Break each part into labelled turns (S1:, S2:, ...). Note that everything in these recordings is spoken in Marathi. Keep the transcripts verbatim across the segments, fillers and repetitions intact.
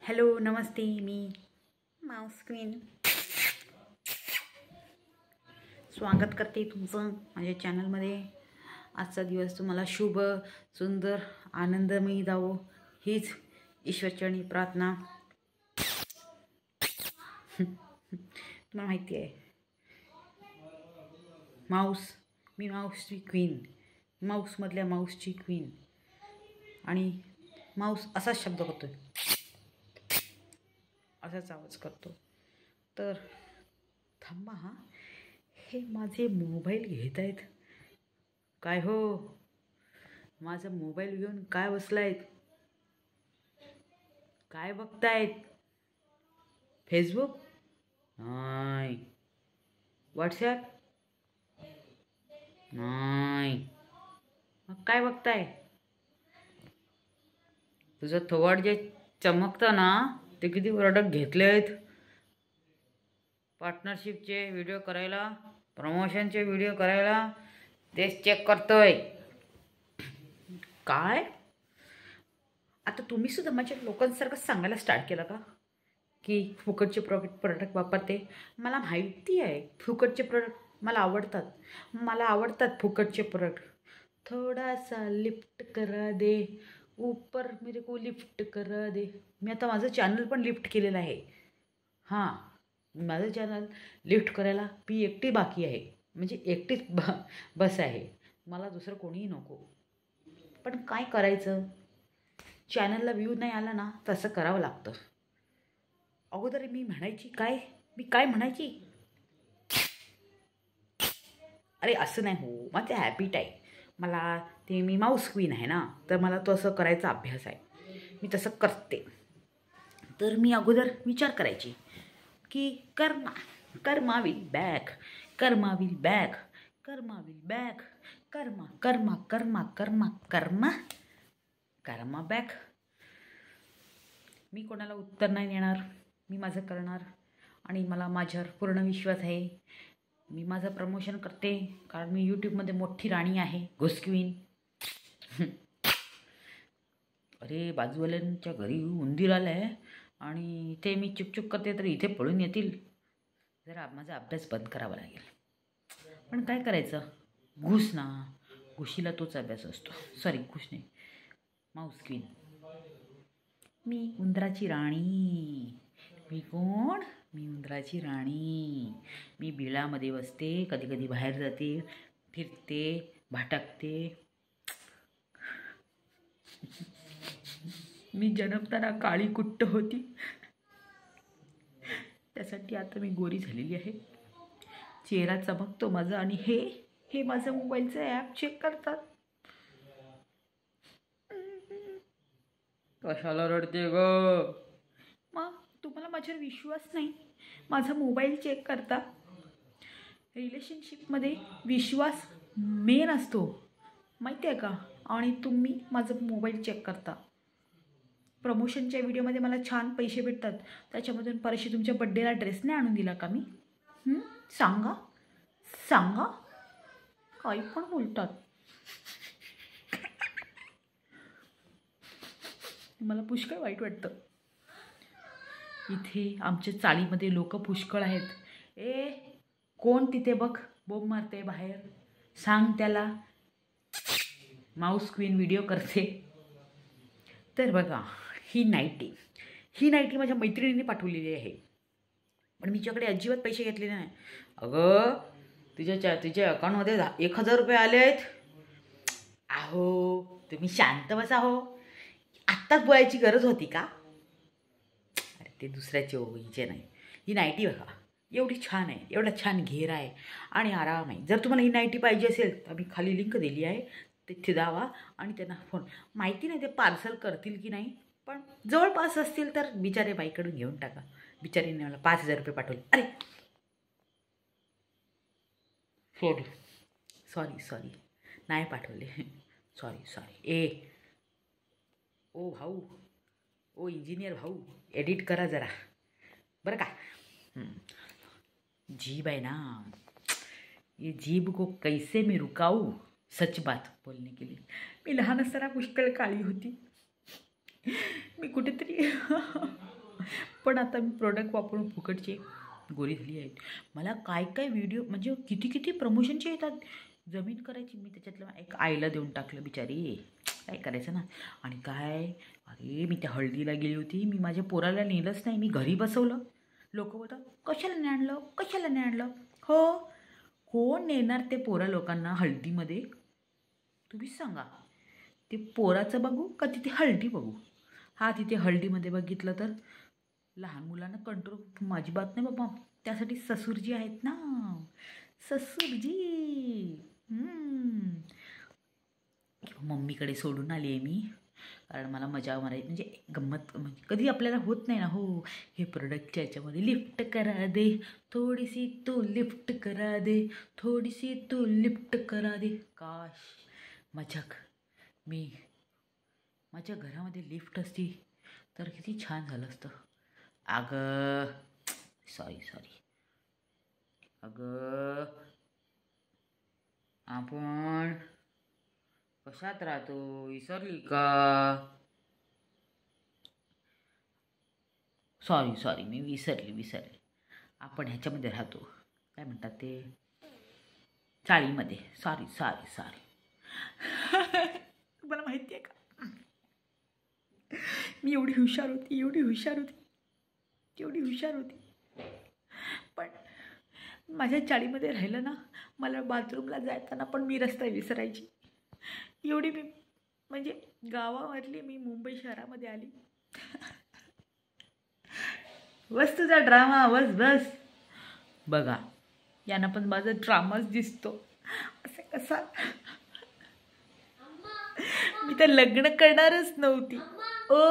S1: हॅलो नमस्ते, मी माउस क्वीन स्वागत करते तुमचं माझ्या चॅनलमध्ये. आजचा दिवस तुम्हाला शुभ सुंदर आनंदमयी जावो हीच ईश्वरचरणी प्रार्थना. तुम्हाला माहिती आहे माऊस, मी माऊसची क्वीन, माऊसमधल्या माऊसची क्वीन. आणि माऊस असाच शब्द करतो, असाच आवाज करतो. तर थांबा हा, हे माझे मोबाईल घेत आहेत काय हो? माझा मोबाईल घेऊन काय बसलायत? काय बघतायत? फेसबुक नाही, व्हॉट्सॲप नाही, मग काय बघताय? तुझं थोवाड जे चमकतं ना, ते किती प्रोडक्ट घेतले आहेत पार्टनरशिपचे व्हिडिओ करायला, प्रमोशनचे व्हिडिओ करायला, तेच चेक करतोय. काय आता तुम्ही सुद्धा माझ्या लोकांसारखं सांगायला स्टार्ट केलं का की फुकटचे प्रोडक्ट प्रोडक्ट वापरते? मला माहिती आहे फुकटचे प्रोडक्ट मला आवडतात, मला आवडतात फुकटचे प्रोडक्ट. थोड़ा सा लिफ्ट करा दे, ऊपर मेरे को लिफ्ट करा दे. मी आता माझं चॅनल पण लिफ्ट केलेलं आहे. हां, माझं चॅनल लिफ्ट करायला मी एकटी बाकी आहे, म्हणजे एकटीच ब बस आहे, मला दुसरं कोणीही नको. पण काय करायचं, चॅनलला व्ह्यू नाही आला ना, तसं करावं लागतं. अगोदर मी म्हणायची काय, मी काय म्हणायची, अरे असं नाही हो, मग ते हॅबिट आहे मला. ते मी माऊस क्वीन आहे ना, तर मला तो असं करायचा अभ्यास आहे, मी तसं करते. तर मी अगोदर विचार करायची की karma karma will back, karma will back, karma will back, karma karma karma karma karma karma back. मी कोणाला उत्तर नाही देणार, मी माझं करणार. आणि मला माझ्यावर पूर्ण विश्वास आहे. मी माझं प्रमोशन करते, कारण मी यूट्यूबमध्ये मोठी राणी आहे, घोस्ट क्वीन. अरे बाजूवाल्यांच्या घरी उंदीर आलं आहे आणि ते मी चुकचुक करते तर इथे पळून येतील. जरा माझा अभ्यास बंद करावा लागेल. पण काय करायचं, घुस ना, घुशीला तोच अभ्यास असतो. सॉरी, घुस नाही, माऊस क्वीन. मी उंदराची राणी. मी कोण? मी उंदराची राणी. मी बिळामध्ये बसते, कधी कधी बाहेर जाते, फिरते, भाटकते. मी जन्मताना काळी कुट्ट होती, त्यासाठी आता मी गोरी झालेली आहे. चेहरा चमकतो माझा. आणि हे हे माझं मोबाईलचं ॲप चेक करतात. कशाला रडते ग? मग तुम्हाला माझ्यावर विश्वास नाही, माझा मोबाईल चेक करता. रिलेशनशिपमध्ये विश्वास मेन असतो, माहिती आहे का? आणि तुम्ही माझं मोबाईल चेक करता. प्रमोशनच्या व्हिडिओमध्ये मला छान पैसे भेटतात, त्याच्यामधून परशी तुमच्या बड्डेला ड्रेस नाही आणून दिला का मी? सांगा सांगा, काही पण बोलतात. मला पुष्कळ वाईट वाटतं. इथे आमच्या चाळीमध्ये लोक पुष्कळ आहेत. ए कोण तिथे बघ बोंब मारते बाहेर, सांग त्याला माऊस क्वीन व्हिडिओ करते. तर बघा, ही नाईटी ही नाईटी माझ्या मैत्रिणीने पाठवलेली आहे, पण मीच्याकडे अजिबात पैसे घेतलेले नाही. अगं तिच्या तिच्या अकाउंटमध्ये एक हजार रुपये आले आहेत. अहो तुम्ही शांत बसा हो, आत्ताच बोलायची गरज होती का? अरे ते दुसऱ्याचे हो, हिचे नाही. ही नाईटी बघा, एवढी छान आहे, एवढा छान घेर आहे आणि आराम आहे. जर तुम्हाला ही नाईटी पाहिजे असेल तर मी खाली लिंक दिली आहे, तिथे जावा आणि त्यांना फोन. माहिती नाही ते पार्सल करतील की नाही, पण जवळपास असतील तर बिचारे बाईकडून घेऊन टाका. बिचारीने मला पाच हजार रुपये पाठवले. अरे सॉरी सॉरी सॉरी नाही पाठवले, सॉरी सॉरी. ए ओ भाऊ, ओ इंजिनियर भाऊ, एडिट करा जरा बरं का. जीभ है ना, ये जीभ को कैसे मैं रुकाऊ, सच बात बोलने के लिए. मी लहान असताना पुष्कळ काळी होती. मी कुठेतरी पण आता मी प्रोडक्ट वापरून फुकटचे गोरी झाली आहेत. मला काय काय व्हिडिओ म्हणजे किती किती प्रमोशनचे येतात. जमीन करायची मी त्याच्यातलं एक आईला देऊन टाकलं बिचारी, काय करायचं ना. आणि काय, अरे मी त्या हळदीला गेली होती, मी माझ्या पोराला नेलंच नाही, मी घरी बसवलं. लोक बोलतात कशाला नाही आणलं, कशाला नाही आणलं. हो, कोण नेणार ते पोरा लोकांना हळदीमध्ये, तुम्हीच सांगा. ते पोराचं बघू का तिथे हळदी बघू. हा, तिथे हळदीमध्ये बघितलं तर लहान मुलांना कंट्रोल माझी बात नाही बाबा, त्यासाठी ससुरजी आहेत ना, ससुरजी. मम्मीकडे सोडून आली आहे मी, कारण मला मजा मारायची म्हणजे गंमत, म्हणजे कधी आपल्याला होत नाही ना. हो, हे प्रोडक्टच्या याच्यामध्ये लिफ्ट करा दे, थोडीशी तू लिफ्ट करा दे, थोडीशी तू लिफ्ट करा दे. काश मजाक मी माझ्या घरामध्ये लिफ्ट असती तर किती छान झालं असतं. अगं सॉरी सॉरी अगं, आपण कशात राहतो, विसरली का? सॉरी सॉरी मी विसरली विसरली आपण ह्याच्यामध्ये राहतो, काय म्हणतात ते, चाळीमध्ये. सॉरी सॉरी सॉरी मला माहिती आहे का, मी एवढी हुशार होती, एवढी हुशार होती, एवढी हुशार होती. पण माझ्या चाळीमध्ये राहिलं ना, मला बाथरूमला जाताना पण मी रस्ता विसरायची. एवढी मी म्हणजे गावामधली मी मुंबई शहरामध्ये आली. बस तुझा ड्रामा, बस बस. बघा यांना पण माझा ड्रामाच दिसतो. असं कसा, मी तर लग्न करणारच नव्हती. ओ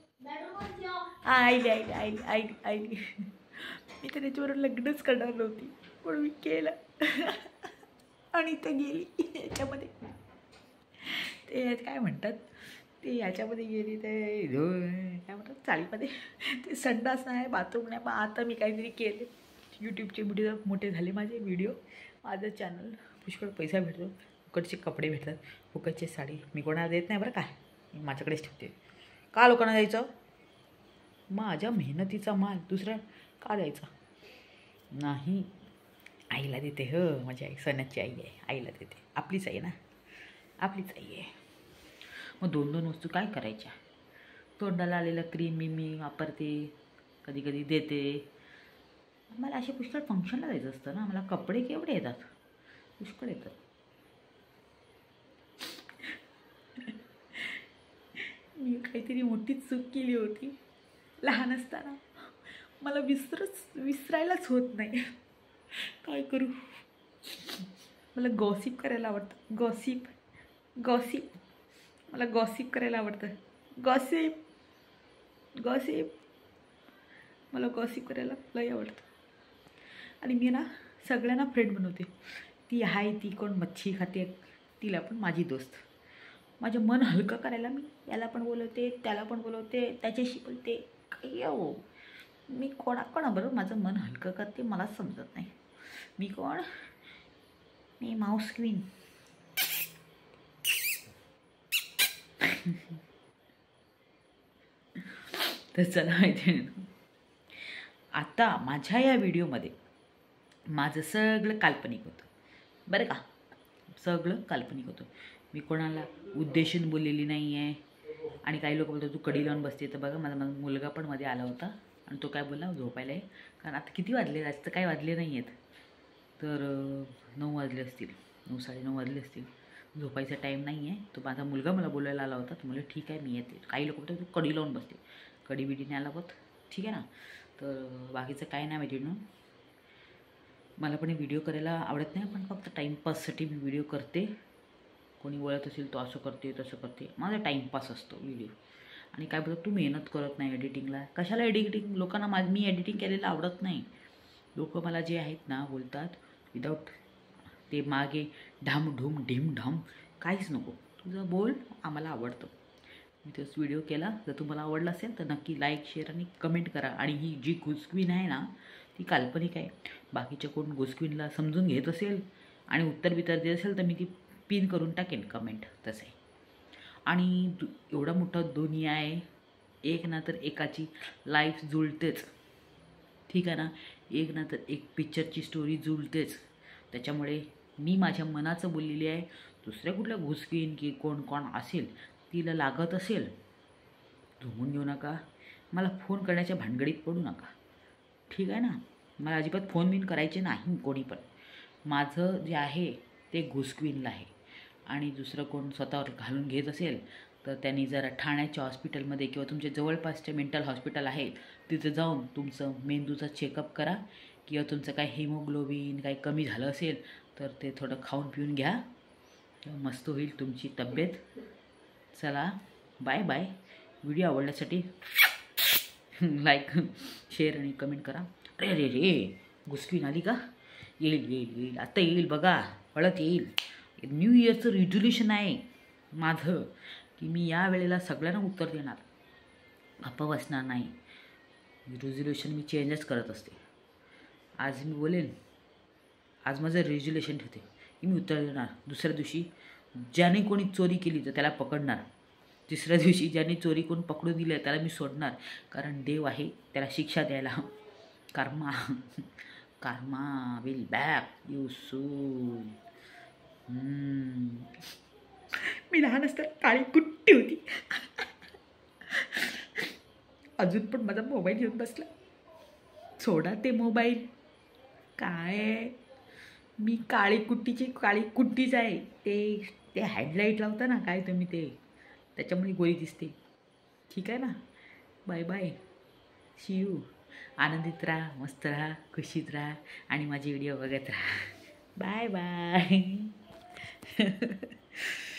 S1: आईली आईली आईली आईली आईली मी तर त्याच्यावर लग्नच करणार नव्हती, पण मी केलं. आणि ते गेली याच्यामध्ये, ते काय म्हणतात ते, याच्यामध्ये गेली ते काय म्हणतात चाळीमध्ये, ते संडास नाही, बाथरूम नाही. पण आता मी काहीतरी केले, यूट्यूबचे व्हिडिओ मोठे झाले माझे व्हिडिओ, माझं चॅनल, पुष्कळ पैसा भेटतो, फुकटचे कपडे भेटतात, फुकटची साडी. मी कोणाला देत नाही बरं काय, मी माझ्याकडेच ठेवते. का लोकांना द्यायचं, माझ्या मेहनतीचा माल दुसऱ्या का द्यायचा नाही. आईला देते, हो माझी आई सणाची आई आहे, आईला देते, आपलीच आई ना, आपलीच आई आहे. मग दोन दोन वस्तू काय करायच्या, तोंडाला आलेलं क्रीम मी मी वापरते, कधी कधी देते. मला असे पुष्कळ फंक्शनला जायचं असतं ना, मला कपडे केवढे येतात, पुष्कळ येतात. मी काहीतरी मोठी चूक केली होती लहान असताना, मला विसरच विसरायलाच होत नाही, काय करू. मला गॉसिप करायला आवडतं, गॉसिप गॉसिप मला गॉसिप करायला आवडतं, गॉसिप गॉसिप मला गॉसिप करायला लई आवडतं. आणि मी ना सगळ्यांना फ्रेंड बनवते. ती आहे ती कोण मच्छी खाते, तिला पण माझी दोस्त. माझं मन हलकं करायला मी याला पण बोलवते, त्याला पण बोलवते, त्याच्याशी बोलते. काही हो, मी कोणाकोणाबरोबर माझं मन हलकं करते मला समजत नाही. मी कोण, मी माऊस क्वीन. तर चला माहिती आहे, आता माझ्या या व्हिडिओमध्ये माझं सगळं काल्पनिक होतं बरं का, सगळं काल्पनिक होतं. मी कोणाला उद्देशून बोललेली नाही आहे. आणि काही लोक बोलतात तू कडी लावून बसते, तर बघा माझा माझा मुलगा पण मध्ये आला होता आणि तो काय बोलला, झोपायला आहे. कारण आता किती वाजले, जास्त काही वाजले नाही आहेत, तर नऊ वाजले असतील, नऊ साडेनऊ वाजले असतील, झोपायचा टाईम नाही आहे. तो माझा मुलगा मला बोलायला आला होता, तर मला ठीक आहे मी येते. काही लोक बोलतात तू कडी लावून बसते, कडी बिडी नाही लावत, ठीक आहे ना. तर बाकीचं काय नाही माहिती ना, मला पण व्हिडिओ करायला आवडत नाही, पण फक्त टाईमपाससाठी मी व्हिडिओ करते. कोणी बोलत असेल तो असं करते तसं करते, माझा टाईमपास असतो व्हिडिओ. आणि काय बोलतो तू मेहनत करत नाही एडिटिंगला, कशाला एडिटिंग, लोकांना मा मी एडिटिंग केलेलं आवडत नाही. लोक मला जे आहेत ना बोलतात विदाऊट ते मागे ढाम ढूम ढीम ढाम काहीच नको, तुझं बोल आम्हाला आवडतं. मी तोच व्हिडिओ केला. जर तुम्हाला आवडला असेल तर नक्की लाईक शेअर आणि कमेंट करा. आणि ही जी घुसक्वीन आहे ना ती काल्पनिक आहे. बाकीच्या कोण घुसक्वीनला समजून घेत असेल आणि उत्तर बितर देत असेल तर मी ती पिन करून टाकेन कमेंट तसे. आणि एवढा मोठा दुनिया आहे, एक ना तर एकाची लाईफ जुळतेच, ठीक आहे ना, एक ना तर एक पिक्चरची स्टोरी जुळतेच. त्याच्यामुळे मी माझ्या मनाचं बोललेली आहे. दुसऱ्या कुठल्या घुसकीन की कोण कोण असेल तिला लागत असेल धुवून घेऊ नका, मला फोन करण्याच्या भानगडीत पडू नका, ठीक आहे ना. मला अजिबात फोन बिन करायचे नाही कोणी पण. माझं जे आहे ते घुसक्वीनला आहे. आणि दुसरं कोण स्वतःवर घालून घेत असेल तर त्यांनी जरा ठाण्याच्या हॉस्पिटलमध्ये किंवा तुमच्या जवळपासचे मेंटल हॉस्पिटल आहे तिथे जाऊन तुमचं मेंदूचा चेकअप करा, किंवा तुमचं काय हिमोग्लोबिन काही कमी झालं असेल तर ते थोडं खाऊन पिऊन घ्या, मस्त होईल तुमची तब्येत. चला बाय बाय. व्हिडिओ आवडल्यासाठी लाईक शेअर आणि कमेंट करा. अरे अरे रे घुसकीन आली का? येईल येईल येईल आता येईल बघा, पळत येईल. न्यू इयरचं रिझोल्युशन आहे माझं की मी या वेळेला सगळ्यांना उत्तर देणार, गप्पा बसणार नाही. रिझोल्युशन मी चेंजच करत असते. आज मी बोलेन, आज माझं रिझोल्युशन ठेवते की मी उत्तर देणार. दुसऱ्या दिवशी ज्याने कोणी चोरी केली तर त्याला पकडणार. तिसऱ्या दिवशी ज्याने चोरी कोण पकडून दिली त्याला मी सोडणार, कारण देव आहे त्याला शिक्षा द्यायला. Karma karma will back you soon. मी लहान असताना काळी कुट्टी होती, अजून पण माझा मोबाईल घेऊन बसला. सोडा ते मोबाईल, काय मी काळी कुट्टीची काळी कुट्टीच आहे. ते ते हेडलाईट लावता ना काय तुम्ही, ते त्याच्यामुळे गोरी दिसते, ठीक आहे ना. Bye bye, see you. आनंदित राहा, मस्त राहा, खुशीत राहा आणि माझे व्हिडिओ बघत राहा. Bye bye.